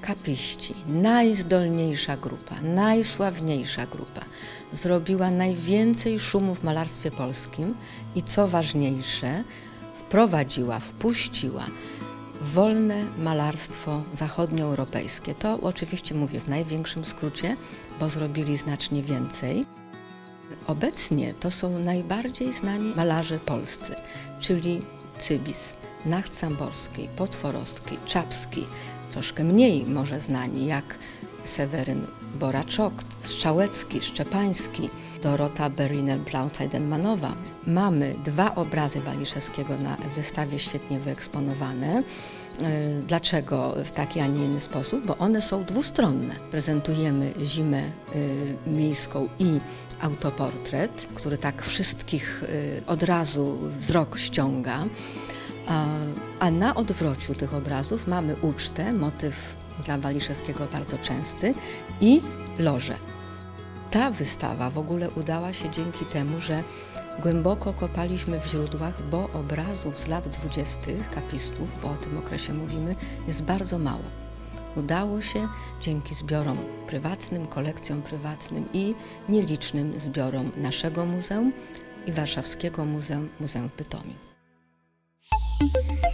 kapiści, najzdolniejsza grupa, najsławniejsza grupa, zrobiła najwięcej szumu w malarstwie polskim i co ważniejsze, wpuściła wolne malarstwo zachodnioeuropejskie. To oczywiście mówię w największym skrócie, bo zrobili znacznie więcej. Obecnie to są najbardziej znani malarze polscy, czyli Cybis, Nacht-Samborski, Potworowski, Czapski, troszkę mniej może znani jak Seweryn Boraczok, Strzałecki, Szczepański, Dorota Berliner-Blauszeidenmanowa. Mamy 2 obrazy Waliszewskiego na wystawie świetnie wyeksponowane. Dlaczego w taki, a nie inny sposób? Bo one są dwustronne. Prezentujemy Zimę miejską i autoportret, który tak wszystkich od razu wzrok ściąga. A na odwrociu tych obrazów mamy ucztę, motyw dla Waliszewskiego bardzo częsty, i loże. Ta wystawa w ogóle udała się dzięki temu, że głęboko kopaliśmy w źródłach, bo obrazów z lat 20. kapistów, bo o tym okresie mówimy, jest bardzo mało. Udało się dzięki zbiorom prywatnym, kolekcjom prywatnym i nielicznym zbiorom naszego muzeum i warszawskiego muzeum w Bytomiu.